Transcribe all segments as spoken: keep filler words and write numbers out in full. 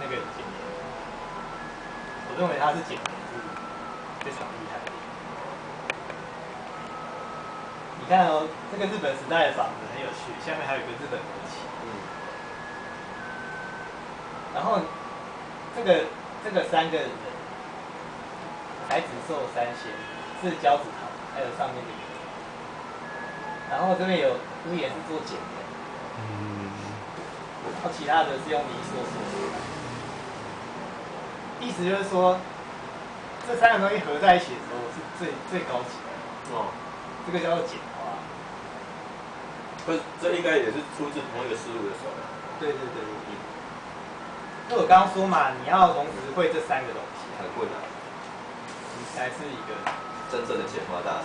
个剪黏，我认为它是剪黏是非常厉害的。你看哦，这个日本时代的房子很有趣，下面还有一个日本国旗。嗯。然后这个这个三个人，才子寿三仙是交子桃，还有上面这个。然后这边有屋檐是做剪的。嗯。然后其他的是用泥塑塑的。意思就是说，这三个东西合在一起的时候是最最高级的。哦。这个叫做简化。 这这应该也是出自同一个思路的手段。 对对对。嗯。那我刚刚说嘛，你要同时会这三个东西， 很困难。 你才是一个真正的简化大师。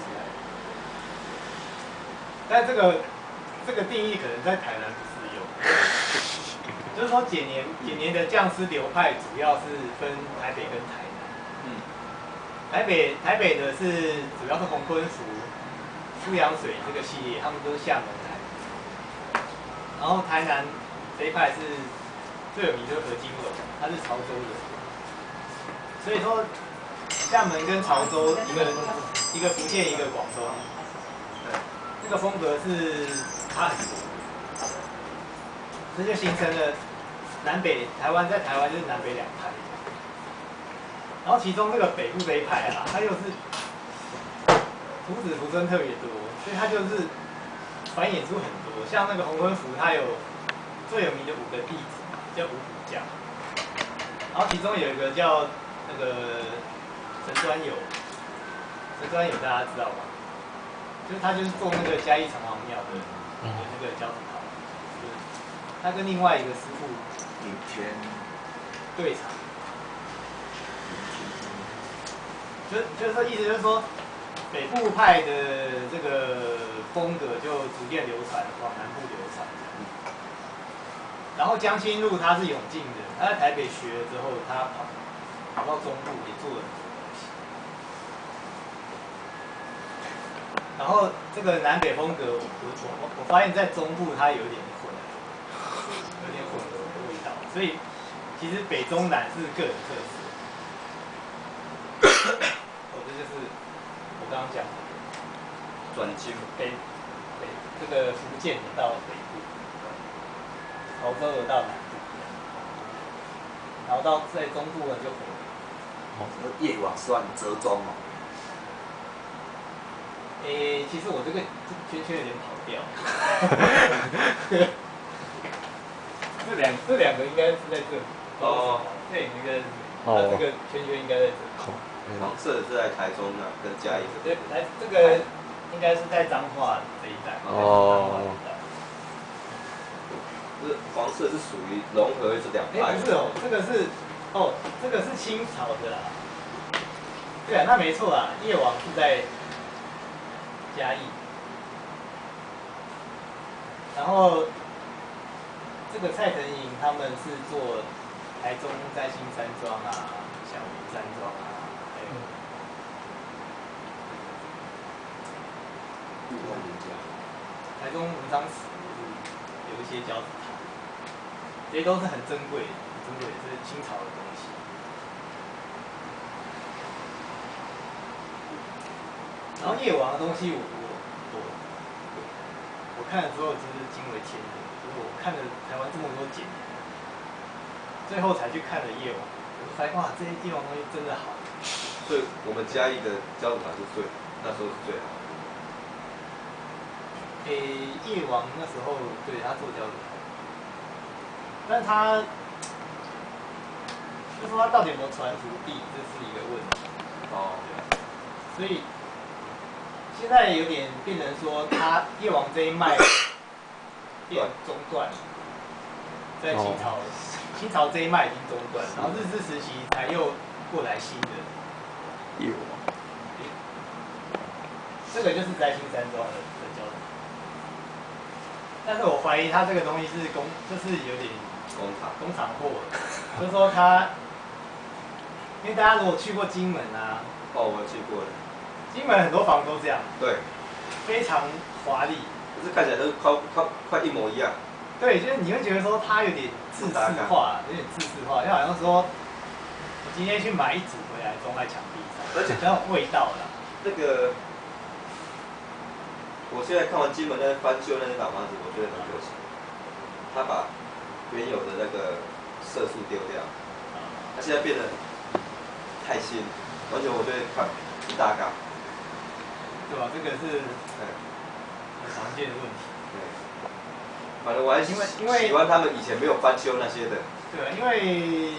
但这个这个定义可能在台南不适用。就是说解黏解黏的匠师流派主要是分台北跟台南。嗯。台北台北的是主要是洪坤福、苏阳水这个系列，他们都是厦门来。然后台南这一派是最有名就是何金龙，他是潮州的。所以说厦门跟潮州一个一个福建一个广东，这个风格是差很多。这就形成了南北台湾，在台湾就是南北两派。然后其中这个北部这一派啊，它又是徒子徒孙特别多，所以它就是繁衍出很多。像那个洪坤福，他有最有名的五个弟子，叫五虎将。然后其中有一个叫那个陈专友，陈专友大家知道吧？就是他就是做那个嘉义城隍庙的的那个交子桃。他跟另外一个师傅领先对场，就就是说意思就是说，北部派的这个风格就逐渐流传往南部流传。然后江青路他是永靖的，他在台北学了之后，他跑跑到中部也做了很多东西。然后这个南北风格，我我我发现在中部它有点混。有点混合的味道，所以其实北中南是各有特色。哦，这就是我刚刚讲的转经北北这个福建的到北部，潮州的到南部，然后到在中部呢就回。 哦，夜晚算折中哦。 诶，其实我这个圈圈有点跑掉。这两这两个应该是在这里。哦。对，那个它这个圈圈应该在这里。 黄色的是在台中那跟嘉义这边。 对，来这个应该是在彰化这一带。哦。 这黄色是属于融合这两派。 哎，不是哦，这个是哦，这个是清朝的啦。对啊，那没错啊，夜王是在嘉义。然后。这个蔡腾营他们是做台中在新山庄啊、小林山庄啊，还有台中文昌祠有一些交子桃，这些都是很珍贵的，很珍贵的，这是清朝的东西。然后夜王的东西我，我我我看了之后真是惊为天人。我看了台湾这么多剪黏，最后才去看了夜王，我就发现哇，这些夜王东西真的好。 所以我们嘉义的交子桃是最那时候是最好的。 诶，夜王那时候对他做交子桃，但他就说他到底有没有传徒弟，这是一个问题。哦，对。所以现在有点变成说，他夜王这一脉。变中断，在清朝，清朝这一脉已经中断，然后日治时期才又过来新的。有。这个就是在新山庄的的交子桃，但是我怀疑他这个东西是工，就是有点工厂工厂货，就是说他，因为大家如果去过金门啊， 哦，我去过了， 金门很多房都这样， 对， 非常华丽。 可是看起来都快快快一模一样。 对，就是你会觉得说它有点自式化，有点自式化，就好像说我今天去买一组回来装在墙壁上，而且很有味道啦。 那个，我现在看完金门那翻修那些老房子，我觉得很可惜，他把原有的那个色素丢掉，他现在变得太新，完全我觉得看不搭嘎。 对吧？这个是很常见的问题。 对，反正我还因为因为喜欢他们以前没有翻修那些的。 对，因为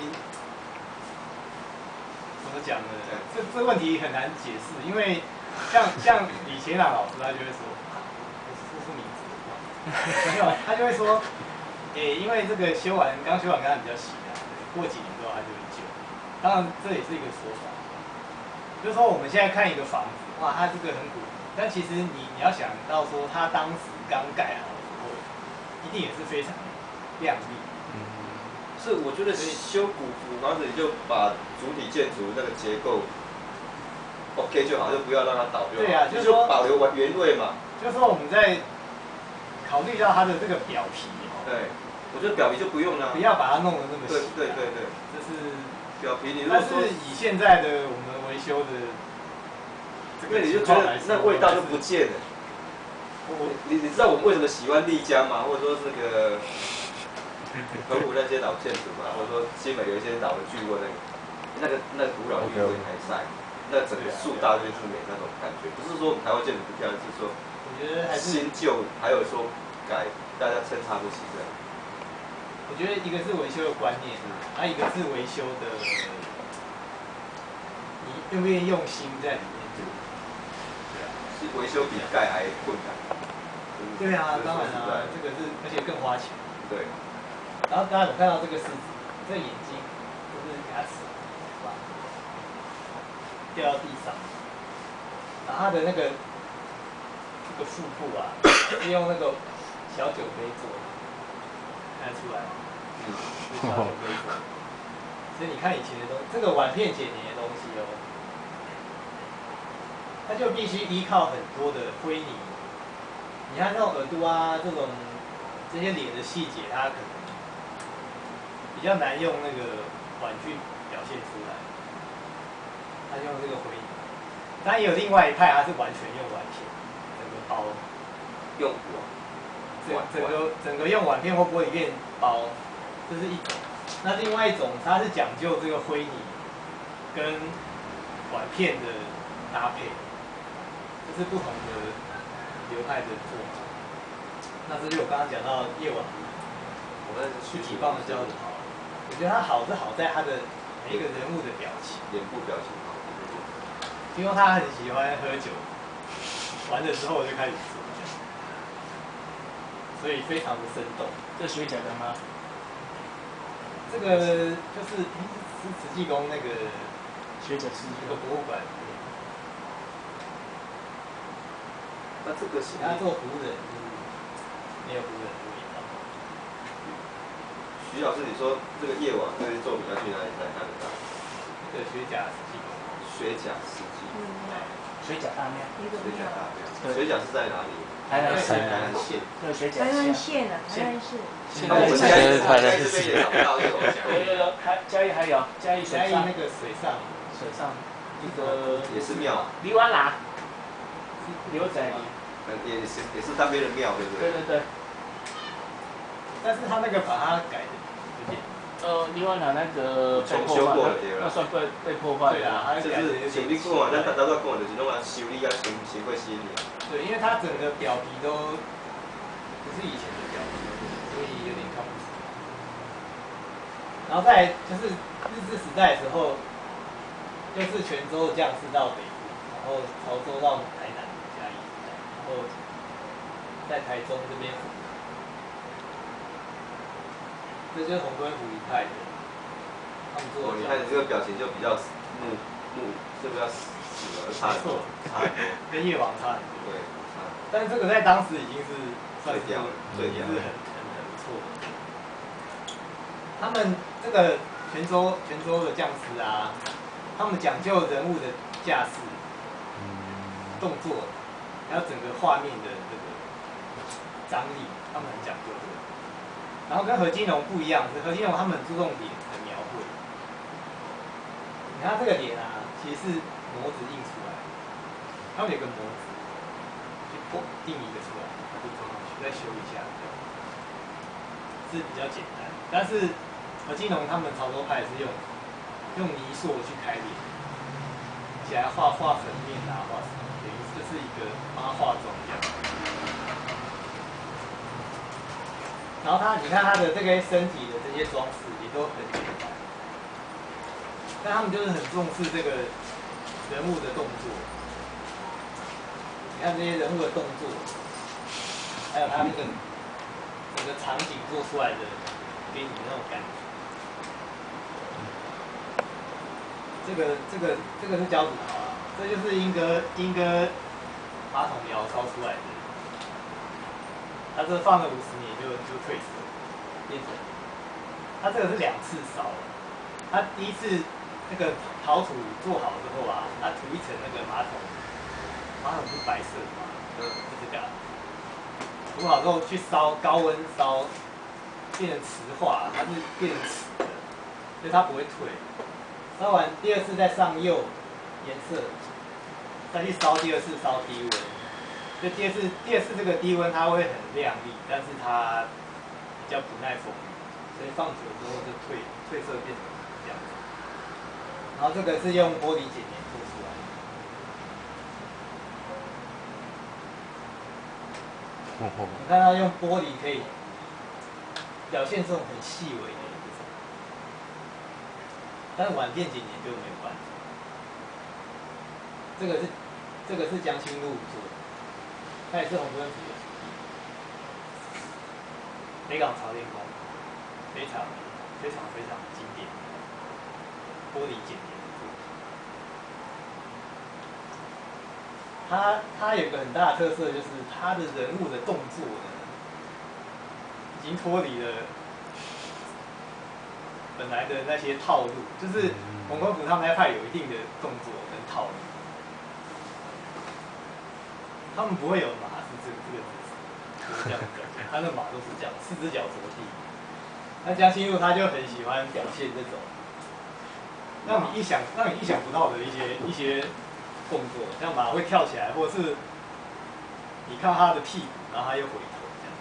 怎么讲呢？这这问题很难解释，因为像像李乾朗老师他就会说，我说出名字，没有，他就会说，诶，因为这个修完刚修完刚刚比较新啊，过几年之后他就会旧。当然这也是一个说法，就是说我们现在看一个房子。哇，它这个很古，但其实你你要想到说，它当时刚盖好的时候，一定也是非常亮丽。 嗯，是，我觉得修古古房子，你就把主体建筑那个结构 OK 就好，就不要让它倒就好。 对啊，就是说保留原味嘛。 就是说我们在考虑到它的这个表皮哦。 对，我觉得表皮就不用了。 不要把它弄得那么细。 对对对对。 这是表皮，你如果说， 但是以现在的我们维修的。 因为你就觉得那味道就不见了。我你你知道我为什么喜欢丽江吗？或者说这个河湖那些老建筑嘛，或者说新北有一些老的聚落那个那个那个古老的玉还在，那整个树大就是美那种感觉。不是说我们台湾建筑不漂亮，是说我觉得还是新旧还有说改，大家参差不齐这样。 我觉得一个是维修的观念，还有一个是维修的你愿不愿意用心在里面做。 维修比盖还困难。 对啊，当然啊，这个是而且更花钱。 对。 然后大家有看到这个狮子，这个眼睛就是牙齿，掉到地上，然后它的那个这个腹部啊，是用那个小酒杯做的，看得出来吗？嗯，是小酒杯做的。所以你看以前的东西，这个碗片剪黏的东西哦。它就必须依靠很多的灰泥，你看那种耳朵啊，这种这些脸的细节，它可能比较难用那个碗去表现出来。它用这个灰泥，当然也有另外一派，它是完全用碗片，整个包， 用碗，整整个整个用碗片或玻璃片包，这是一种。那另外一种，它是讲究这个灰泥跟碗片的搭配。这是不同的流派的做法。那这就我刚刚讲到夜晚，我们去体棒的教的好，我觉得他好是好在他的每一个人物的表情， 脸部表情好。 因为他很喜欢喝酒，完了之后就开始做，所以非常的生动。 这学甲的吗？ 这个就是是慈济宫那个学者是那个博物馆。 那这个是他做湖人，没有湖人的味道。 徐老师，你说这个夜晚这些作品要去哪里才看得到？ 这个学甲实际。 学甲实际。 嗯。学甲大庙。 学甲大庙。学甲是在哪里？ 台南市。 台南县。 对，学甲台南县啊，台南市。 那我们嘉义台南这边也找不到这种。 有有有，还嘉义还有嘉义水上那个水上水上一个也是庙。 梨湾啦。牛仔里。 呃，也是也是那边的庙，对不对？ 对对对。 但是他那个把它改的有点。 呃，另外拿那个重修过了，对那算被被破坏。 对啊， 就是像你讲啊，咱大家都讲就是拢啊修理啊，修修过新的。 对，因为它整个表皮都不是以前的表皮，所以有点看不出。然后再就是日治时代的时候，就是泉州降士到北部，然后潮州到台南。然后在台中这边，这就是红墩湖一派的，他们做。 哦，你看你这个表情就比较木木，是不是要死而差很多？差很多， 跟夜王差很多。 对， 但是这个在当时已经是算是最屌了，最屌是很很很不错的。他们这个泉州泉州的将士啊，他们讲究人物的架势、动作。还有整个画面的这个张力，他们很讲究这个。 然后跟何金龙不一样，是何金龙他们很注重脸的描绘。你看这个脸啊，其实是模子印出来的，他们有个模子，去破定一个出来，就装上去，再修一下，是比较简单。但是何金龙他们潮州派是用用泥塑去开脸，起来画画粉面啊，画什么，等于就是一个帮他化妆一样。然后他，你看他的这个身体的这些装饰也都很简单，但他们就是很重视这个人物的动作。你看这些人物的动作，还有他那个整个场景做出来的，给你的那种感觉。这个这个这个是胶土陶啊，这就是英哥英哥马桶窑烧出来的。它这放了五十年就就褪色，变成。它这个是两次烧，它第一次那个陶土做好之后啊，它涂一层那个马桶，马桶是白色的嘛，就就这个，涂好之后去烧，高温烧，变成瓷化，它是变成瓷的，所以它不会退。烧完第二次再上釉颜色，再去烧第二次烧低温。就第二次，第二次这个低温它会很亮丽，但是它比较不耐风雨，所以放久之后就褪褪色变成这样子。然后这个是用玻璃剪黏做出来的。你看它用玻璃可以表现这种很细微的这种，但是晚电剪黏就没有办法。这个是这个是江心路做的。它也是红灯符的北港朝天宫，非常非常非常经典，玻璃剪黏的作品。它它有一个很大的特色，就是它的人物的动作呢，已经脱离了本来的那些套路，就是红灯符他们那派有一定的动作跟套路。他们不会有马是这个这个姿势，就是这样子，他的马都是这样，四只脚着地。那江心路他就很喜欢表现这种，让你意想让你意想不到的一些一些动作，像马会跳起来，或者是你看他的屁股，然后他又回头这样。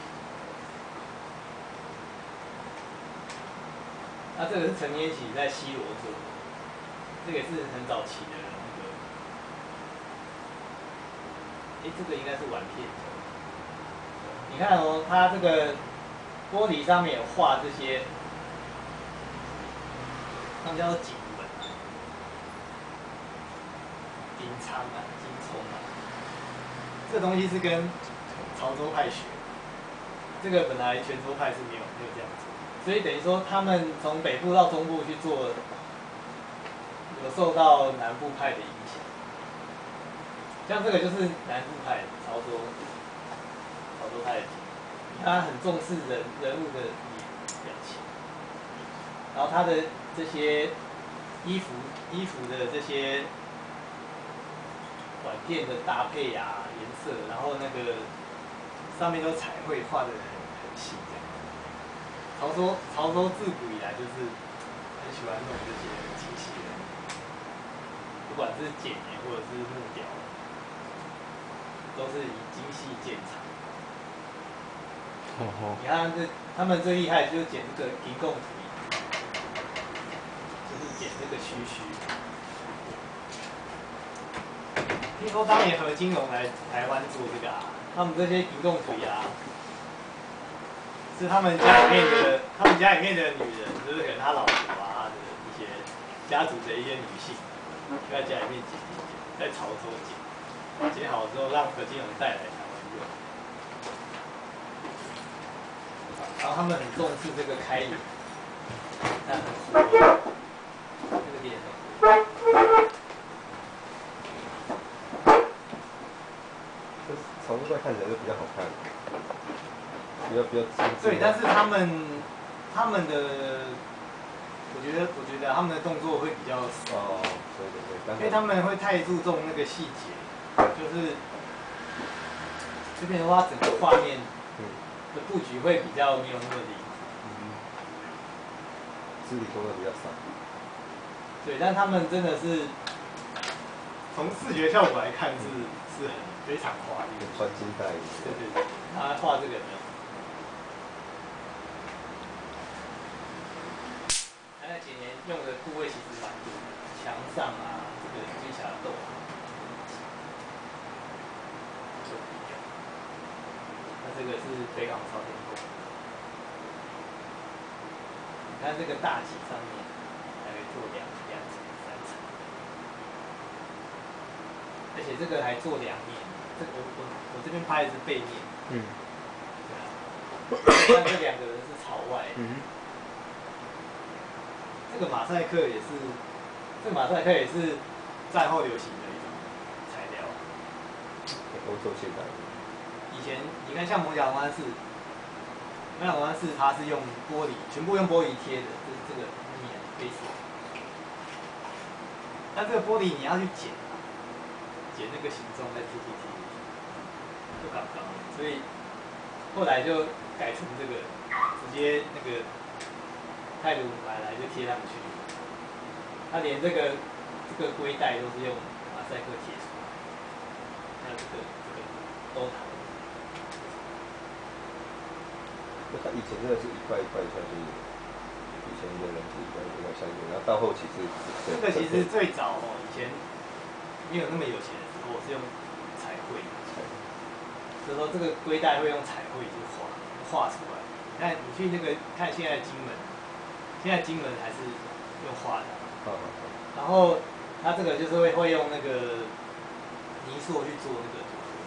那这个是陈年喜在西罗做的，这个也是很早期的。哎，这个应该是碗片。你看哦，它这个玻璃上面有画这些，他们叫做锦纹啊、金苍啊、金葱啊。这东西是跟潮州派学，这个本来泉州派是没有没有这样做，所以等于说他们从北部到中部去做，有受到南部派的影响。像这个就是南部派的潮州，潮州派的，他很重视人人物的表情，然后他的这些衣服衣服的这些碗片的搭配啊、颜色，然后那个上面都彩绘画的很很细这样。潮州潮州自古以来就是很喜欢弄这些精细的，不管是剪黏或者是木雕。都是以精细见长。你看这他们最厉害就是剪这个银贡土，就是剪这个须须。听说当年何金龙来台湾做这个啊，他们这些银贡土啊，是他们家里面的，他们家里面的女人，就是可能他老婆啊的一些家族的一些女性，在家里面剪一剪，在潮州剪。剪好之后，让何金龙带来台湾用。然后他们很重视这个开眼，那很活，这个脸很活。 潮州派看起来就比较好看，比较比较精致。 对，但是他们他们的，我觉得我觉得他们的动作会比较少。 哦，对对对， 因为他们会太注重那个细节。就是这边的话，整个画面的布局会比较没有那么灵。 肢体动作比较少。 对，但他们真的是从视觉效果来看是是很非常华丽的。 穿金戴银。 对对对，他画这个没有。他在前年用的部位其实蛮多的，墙上啊，这个金匣豆啊。那这个是北港朝天宫。你看这个大旗上面还可以做两两层、三层，而且这个还做两面。这个我我我这边拍的是背面。嗯。对啊。看这两个人是朝外。嗯。这个马赛克也是，这个马赛克也是战后流行的一种材料。 欧洲现代。 以前你看像摩甲龙安寺。摩甲龙安寺它是用玻璃，全部用玻璃贴的，这这个面杯子。但这个玻璃你要去剪，剪那个形状再贴贴贴，就刚刚。所以后来就改成这个，直接那个泰鲁买来就贴上去。它连这个这个龟带都是用马赛克贴出来，还有这个这个兜塔。 他以前真的是一块一块下去，以前的人是一块一块下去，然后到后期是。 这个其实最早哦，以前没有那么有钱的时候，我是用彩绘，所以说这个龟带会用彩绘去画，画出来。你看，你去那个看现在金门，现在金门还是用画的。嗯。然后它这个就是会会用那个泥塑去做那个。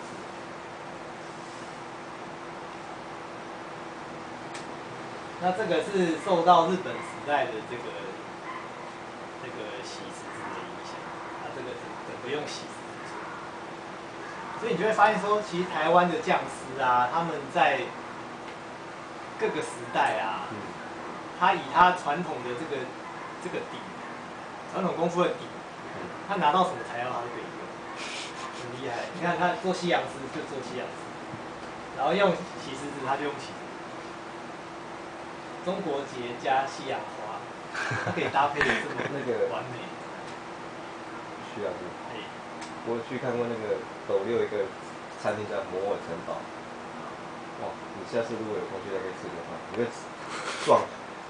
那这个是受到日本时代的这个这个洗石子的影响，它这个整个用洗石子做，所以你就会发现说，其实台湾的匠师啊，他们在各个时代啊，他以他传统的这个这个底，传统功夫的底，他拿到什么材料他都可以用，很厉害。你看他做西洋丝就做西洋丝，然后用洗石子他就用洗石子。中国结加西洋花，它可以搭配的这么那个完美。 需要是。我去看过那个斗六一个餐厅叫摩尔城堡。哇，你下次如果有空去那边吃的话，你会撞。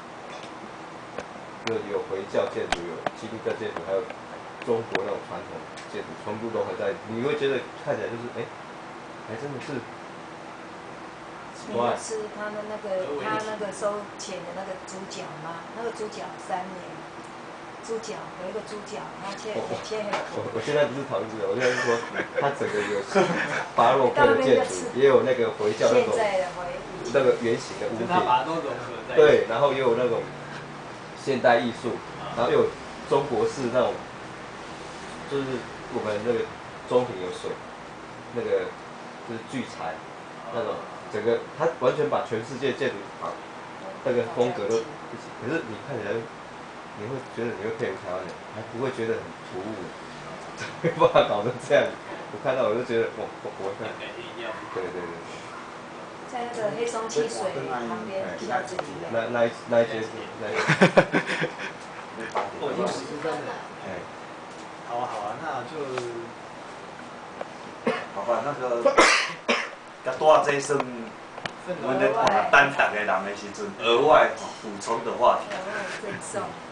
就有回教建筑，有基督教建筑，还有中国那种传统建筑，全部都还在。你会觉得看起来就是，哎、欸，还真的是。 你有吃他们那个他那个收钱的那个猪脚吗？那个猪脚三年，猪脚有一个猪脚，然后切切很薄。 我我现在不是讨论这个，我现在是说，它整个有巴洛克的建筑，也有那个回教那种那个圆形的屋顶，对，然后也有那种现代艺术，然后又有中国式那种，就是我们那个中庭有水，那个就是聚财那种。整个他完全把全世界建筑那个风格都一起，可是你看起来，你会觉得你会配合台湾人，还不会觉得很突兀，没办法搞成这样。我看到我就觉得，我我我会看。对对对。 在那个黑松汽水旁边跳这里。 那那一那一些那一些。 我已经实施真的。哎。好啊好啊，那就。 好吧，那个。甲大这算，阮咧谈单谈的人的时阵，额外补充的话题。 额外赠送。